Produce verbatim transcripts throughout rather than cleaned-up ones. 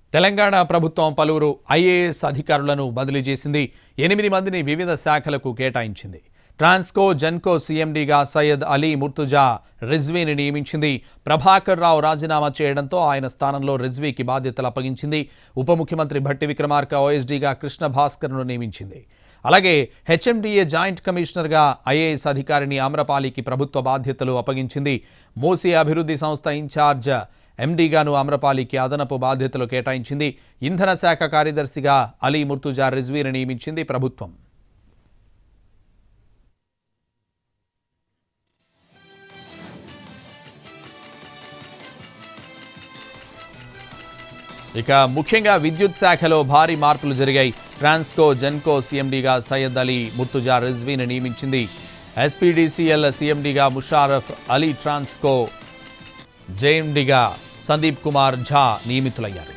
తెలంగాణ ప్రభుత్వం పలువురు ఐఏఎస్ అధికారులను బదిలీ చేసింది. ఎనిమిది మందిని వివిధ శాఖలకు కేటాయించింది. ట్రాన్స్కో జెన్కో సీఎండీగా సయ్యద్ అలీ ముర్తుజా రిజ్వీని నియమించింది. ప్రభాకర్ రావు రాజీనామా చేయడంతో ఆయన స్థానంలో రిజ్వీకి బాధ్యతలు అప్పగించింది. ఉప ముఖ్యమంత్రి భట్టి విక్రమార్క ఓఎస్డీగా కృష్ణ భాస్కర్ను నియమించింది. అలాగే హెచ్ఎండిఏ జాయింట్ కమిషనర్గా ఐఏఎస్ అధికారిని ఆమ్రపాలికి ప్రభుత్వ బాధ్యతలు అప్పగించింది. మూసీ అభివృద్ధి సంస్థ ఇన్ఛార్జ్ ఎండీగాను ఆమ్రపాలికి అదనపు బాధ్యతలు కేటాయించింది. ఇంధన శాఖ కార్యదర్శిగా అలీ ముర్తుజా రిజ్వీని నియమించింది ప్రభుత్వం. ఇక ముఖ్యంగా విద్యుత్ శాఖలో భారీ మార్పులు జరిగాయి. ట్రాన్స్కో జెన్కో సీఎండీగా సయ్యద్ అలీ ముర్తుజా రిజ్వీని నియమించింది. ఎస్పీడీసీఎల్ సీఎండీగా ముషారఫ్ అలీ, ట్రాన్స్కో జేఎండీగా సందీప్ కుమార్ ఝా నియమితులయ్యారు.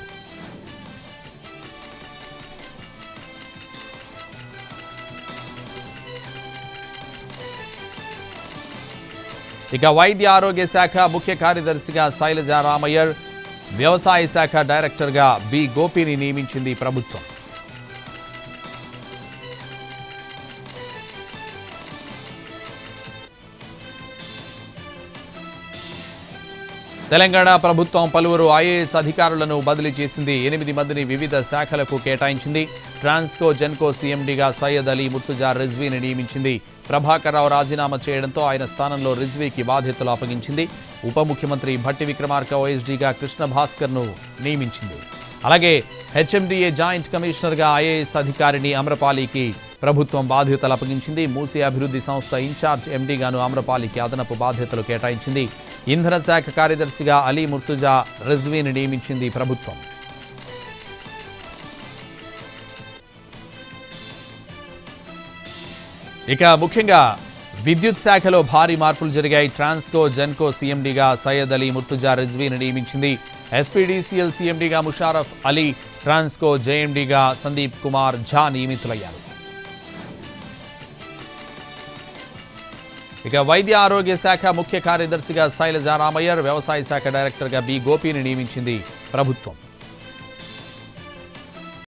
ఇక వైద్య ఆరోగ్య శాఖ ముఖ్య కార్యదర్శిగా శైలజా రామయ్యర్, వ్యవసాయ శాఖ డైరెక్టర్గా బి గోపిని నియమించింది ప్రభుత్వం. తెలంగాణ ప్రభుత్వం పలువురు ఐఏఎస్ అధికారులను బదిలీ చేసింది. ఎనిమిది మందిని వివిధ శాఖలకు కేటాయించింది. ట్రాన్స్కో జెన్కో సీఎండీగా సయ్యద్ అలీ ముర్తుజా రిజ్వీని నియమించింది. ప్రభాకర్ రావు రాజీనామా చేయడంతో ఆయన స్థానంలో రిజ్వీకి బాధ్యతలు అప్పగించింది. ఉప ముఖ్యమంత్రి భట్టి విక్రమార్క ఓఎస్డీగా కృష్ణ భాస్కర్ను నియమించింది. అలాగే హెచ్ఎండిఏ జాయింట్ కమిషనర్గా ఐఏఎస్ అధికారిని ఆమ్రపాలికి ప్రభుత్వం బాధ్యతలు అప్పగించింది. మూసీ అభివృద్ధి సంస్థ ఇన్ఛార్జ్ ఎండీగాను ఆమ్రపాలికి అదనపు బాధ్యతలు కేటాయించింది. ఇంధన శాఖ కార్యదర్శిగా అలీ ముర్తుజా రిజ్వీని నియమించింది ప్రభుత్వం. ఇక ముఖ్యంగా విద్యుత్ శాఖలో భారీ మార్పులు జరిగాయి. ట్రాన్స్కో జెన్కో సీఎండీగా సయ్యద్ అలీ ముర్తుజా రిజ్వీని నియమించింది. ఎస్పీడీసీఎల్ సీఎండీగా ముషారఫ్ అలీ, ట్రాన్స్కో జేఎండీగా సందీప్ కుమార్ ఝా నియమితులయ్యారు. ఇక వైద్య ఆరోగ్య శాఖ ముఖ్య కార్యదర్శిగా శైలజా రామయ్యర్, వ్యవసాయ శాఖ డైరెక్టర్గా బి గోపిని నియమించింది ప్రభుత్వం.